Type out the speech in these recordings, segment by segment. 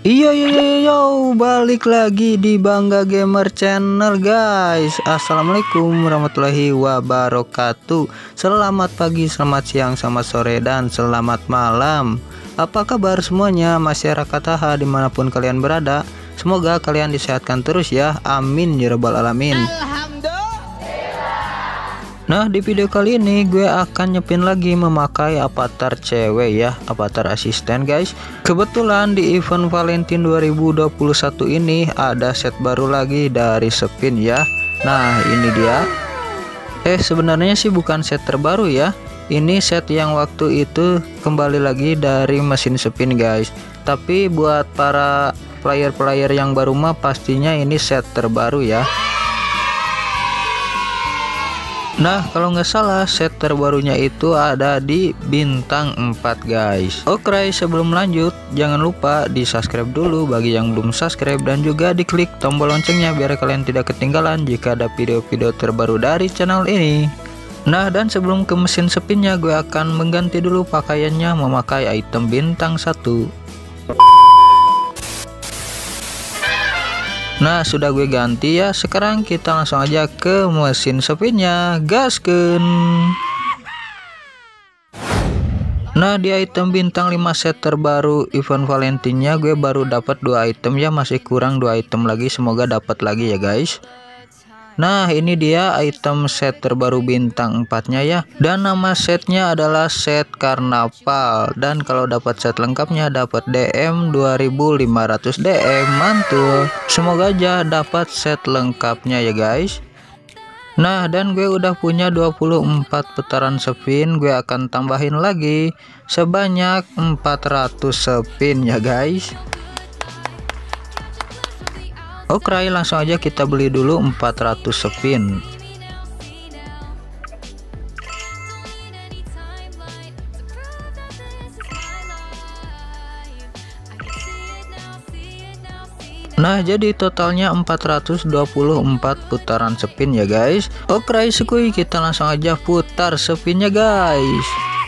Yo, balik lagi di Bangga Gamer Channel guys. Assalamualaikum warahmatullahi wabarakatuh. Selamat pagi, selamat siang, selamat sore, dan selamat malam. Apa kabar semuanya masyarakat AHA dimanapun kalian berada? Semoga kalian disehatkan terus ya, amin ya rabbal alamin. Nah, di video kali ini gue akan nyepin lagi memakai avatar cewek ya, avatar asisten guys. Kebetulan di event Valentine 2021 ini ada set baru lagi dari Spin ya. Nah, ini dia. Sebenarnya sih bukan set terbaru ya. Ini set yang waktu itu kembali lagi dari mesin Spin guys. Tapi buat para player-player yang baru mah pastinya ini set terbaru ya. Nah, kalau nggak salah set terbarunya itu ada di bintang 4 guys. Oke, sebelum lanjut jangan lupa di subscribe dulu bagi yang belum subscribe, dan juga diklik tombol loncengnya biar kalian tidak ketinggalan jika ada video-video terbaru dari channel ini. Nah, dan sebelum ke mesin spinnya gue akan mengganti dulu pakaiannya memakai item bintang 1. Nah, sudah gue ganti ya. Sekarang kita langsung aja ke mesin spinnya, gasken. Nah, di item bintang 5 set terbaru event Valentine-nya gue baru dapat 2 item ya, masih kurang 2 item lagi, semoga dapat lagi ya guys. Nah, ini dia item set terbaru bintang 4-nya ya. Dan nama setnya adalah set karnaval. Dan kalau dapat set lengkapnya dapat DM 2500 DM, mantul. Semoga aja dapat set lengkapnya ya guys. Nah, dan gue udah punya 24 putaran spin, gue akan tambahin lagi sebanyak 400 spin ya guys. Oke, langsung aja kita beli dulu 400 spin. Nah, jadi totalnya 424 putaran spin ya guys. Oke, sekui kita langsung aja putar spinnya guys.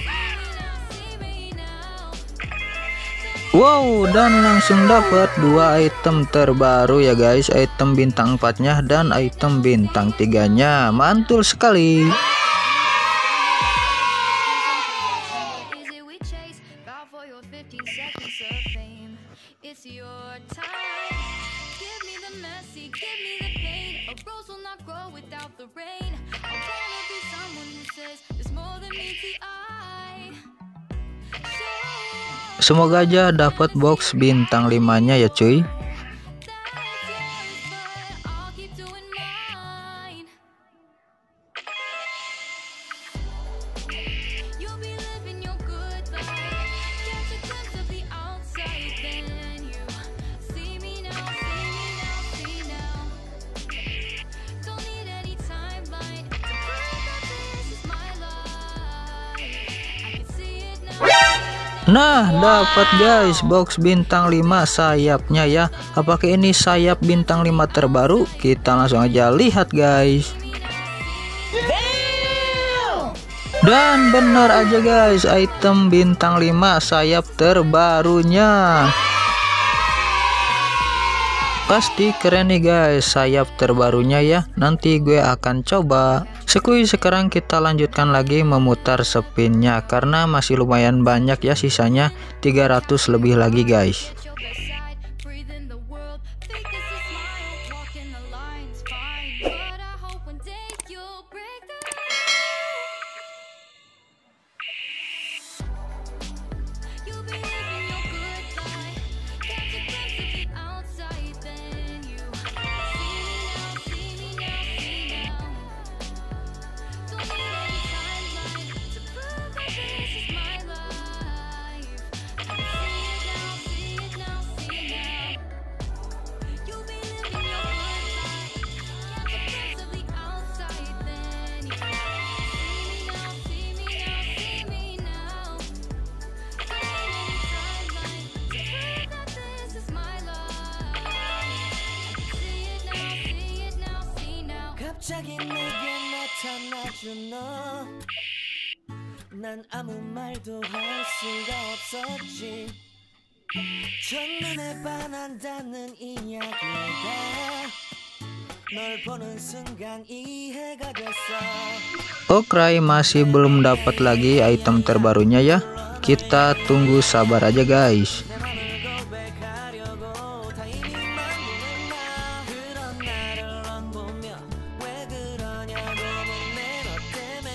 Wow, dan langsung dapat 2 item terbaru ya guys, item bintang 4-nya dan item bintang 3-nya, mantul sekali. Semoga aja dapat box bintang 5-nya ya cuy. Nah, dapat guys box bintang 5 sayapnya ya. Apakah ini sayap bintang 5 terbaru? Kita langsung aja lihat guys. Dan benar aja guys, item bintang 5 sayap terbarunya. Pasti keren nih guys sayap terbarunya ya. Nanti gue akan coba. Sekui, sekarang kita lanjutkan lagi memutar spinnya karena masih lumayan banyak ya, sisanya 300 lebih lagi guys. 갑자기 내게 나타나준 너, 난 아무 말도 할 수가 없었지. 첫눈에 반한다는 이야기가 널 보는 순간 이해가 됐어. Okray masih belum dapat lagi item terbarunya ya. Kita tunggu sabar aja guys. 내 맘을 고백하려고 타이밍만 보는 나 그런 나를 안 보며 왜 그러냐고 묻네 너 때문에.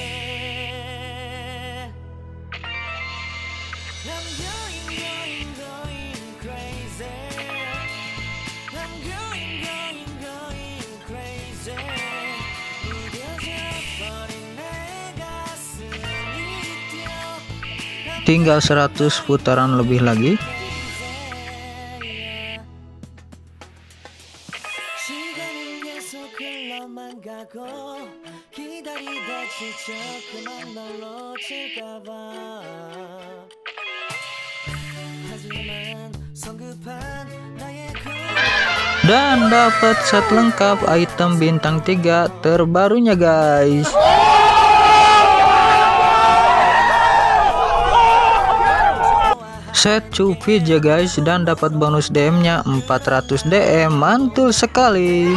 I'm going crazy. I'm going crazy. 무뎌져 버린 내 가슴이 뛰어. Tinggal 100 putaran lebih lagi. 시간은 계속 흘러만 가고 기다리다 지쳐 그만 널 놓칠까봐. 하지만 성급한 나의 Dan dapat set lengkap item bintang 3 terbarunya guys. Set Cupid ya guys, dan dapat bonus DM nya 400 DM, mantul sekali.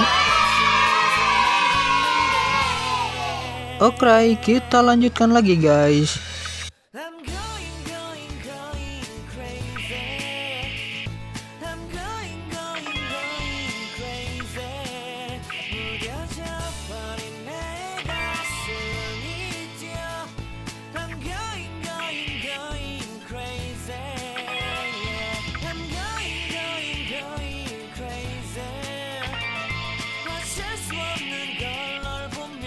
Oke, kita lanjutkan lagi guys. I'm going crazy. I'm going crazy. 무뎌져 버린 내 가슴이 뛰어. I'm going crazy. I'm going crazy. 어쩔 수 없는 걸 널 보면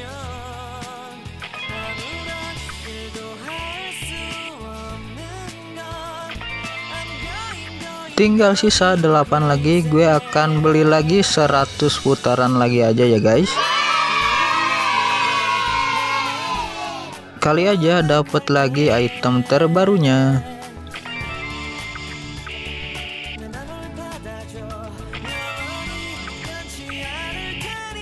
아무런 일도 할 수 없는 걸. I'm going. Tinggal sisa 8 lagi, gue akan beli lagi 100 putaran lagi aja ya guys. Kali aja dapat lagi item terbarunya. 내 맘을 받아줘. 영원히 변치 않을 테니.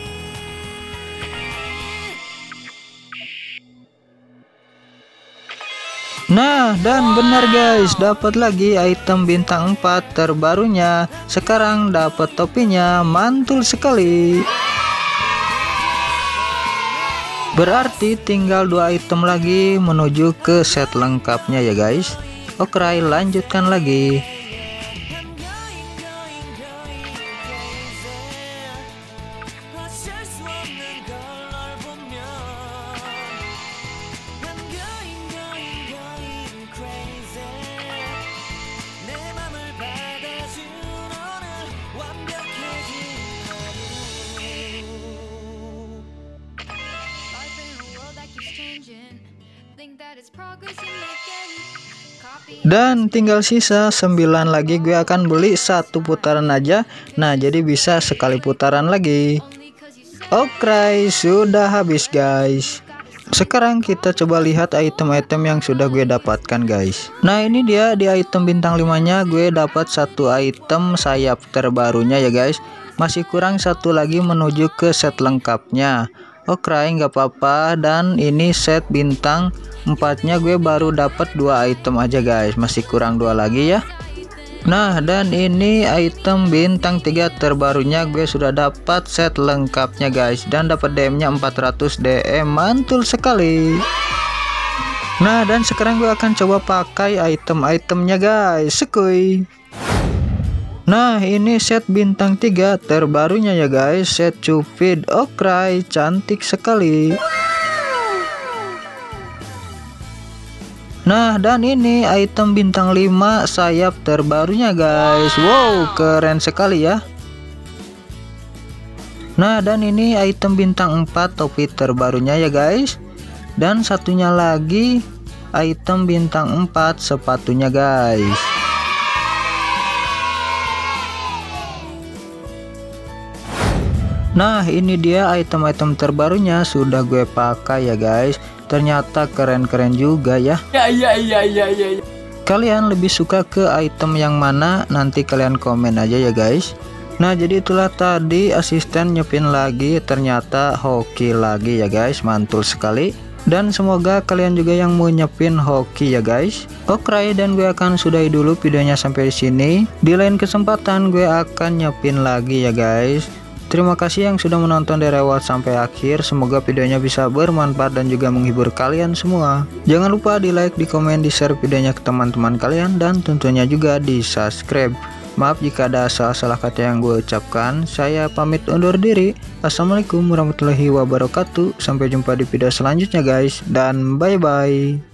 Nah, dan benar guys, dapat lagi item bintang 4 terbarunya. Sekarang dapat topinya, mantul sekali. Berarti tinggal 2 item lagi menuju ke set lengkapnya ya guys. Oke, lanjutkan lagi. 어쩔 수 없는 걸 널 보면 I'm going crazy. 내 맘을 받아준 오늘 완벽해진 하루. Life in a world that keeps changing. Think that it's progress you're making. Copy. Dan tinggal sisa 9 lagi, gue akan beli 1 putaran aja. Nah, jadi bisa sekali putaran lagi. Only 'cause you said Oke, sudah habis guys. Sekarang kita coba lihat item-item yang sudah gue dapatkan guys. Nah, ini dia di item bintang 5 nya gue dapat 1 item sayap terbarunya ya guys. Masih kurang 1 lagi menuju ke set lengkapnya. Oke, nggak apa-apa. Dan ini set bintang 4 nya gue baru dapat 2 item aja guys. Masih kurang 2 lagi ya. Nah, dan ini item bintang 3 terbarunya gue sudah dapat set lengkapnya guys, dan dapat DM nya 400 DM, mantul sekali. Nah, dan sekarang gue akan coba pakai item-itemnya guys, sekuy. Nah, ini set bintang 3 terbarunya ya guys, set Cupid. Oke, cantik sekali. Nah, dan ini item bintang 5 sayap terbarunya guys. Wow, keren sekali ya. Nah, dan ini item bintang 4 topi terbarunya ya guys. Dan satunya lagi item bintang 4 sepatunya guys. Nah, ini dia item-item terbarunya sudah gue pakai ya guys. Ternyata keren-keren juga ya. Kalian lebih suka ke item yang mana? Nanti kalian komen aja ya guys. Nah, jadi itulah tadi asisten nyepin lagi, ternyata hoki lagi ya guys, mantul sekali. Dan semoga kalian juga yang mau nyepin hoki ya guys. Oke, dan gue akan sudahi dulu videonya sampai di sini. Di lain kesempatan gue akan nyepin lagi ya guys. Terima kasih yang sudah menonton dari awal sampai akhir. Semoga videonya bisa bermanfaat dan juga menghibur kalian semua. Jangan lupa di like, di komen, di share videonya ke teman-teman kalian, dan tentunya juga di subscribe. Maaf jika ada salah-salah kata yang gue ucapkan. Saya pamit undur diri. Assalamualaikum warahmatullahi wabarakatuh. Sampai jumpa di video selanjutnya guys. Dan bye-bye.